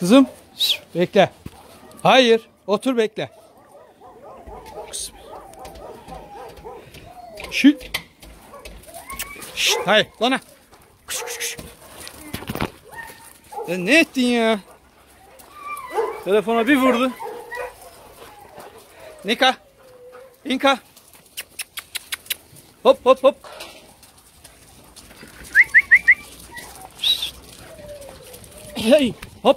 Kızım bekle. Hayır. Otur bekle. Şşt. Şşt. Hayır. Lana. Sen ne ettin ya? Telefona bir vurdu. Nika. İnka. Hop hop hop. Hey hop.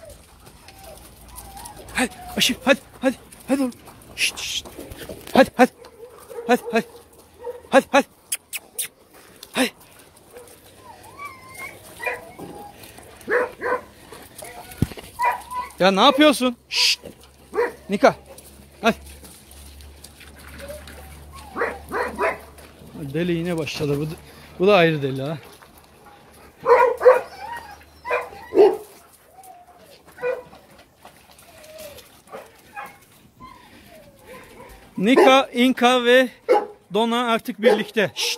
Hadi aşık hadi hadi hadi oğlum. Şşt, şşt. Hadi hadi. Hadi hadi. Hadi hadi. Hadi. Ya ne yapıyorsun? Şşt. Nika. Hadi. Deli yine başladı. Bu da ayrı deli ha. Nika, İnka ve Dona artık birlikte. Şşt.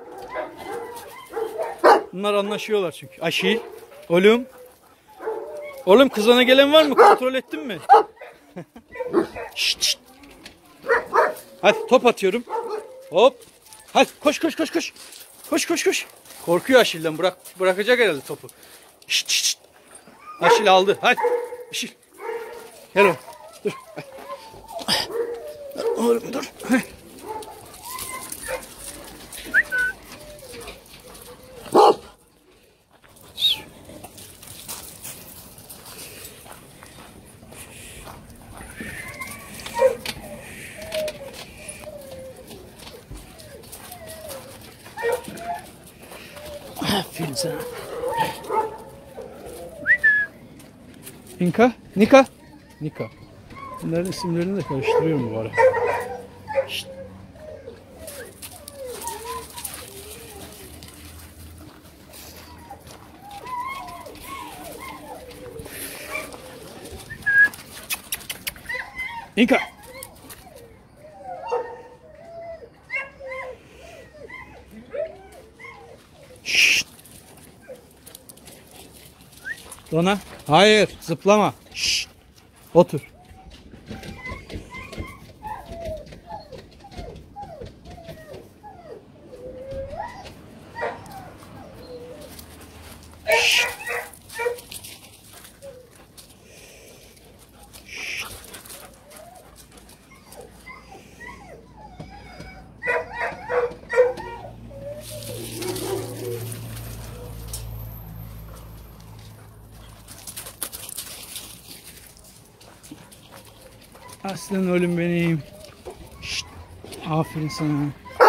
Bunlar anlaşıyorlar çünkü. Aşil, oğlum. Oğlum kızana gelen var mı? Kontrol ettin mi? Şşt, şşt. Hadi top atıyorum. Hop. Hadi koş koş koş koş. Koş koş koş. Korkuyor Aşil'den. Bırakacak herhalde topu. Şşt, şşt. Aşil aldı. Hadi. Aşil. Gel oğlum. Dur. Hadi. Oğlum dur. Aferin sana. İnka, Nika. Nika. Bunların isimlerini de karıştırıyorum bu ara. Şşt. İnka. Şşt. Dona. Hayır, zıplama. Şşt. Otur. Şşt. Aslan oğlum benim. Şşt. Aferin sana.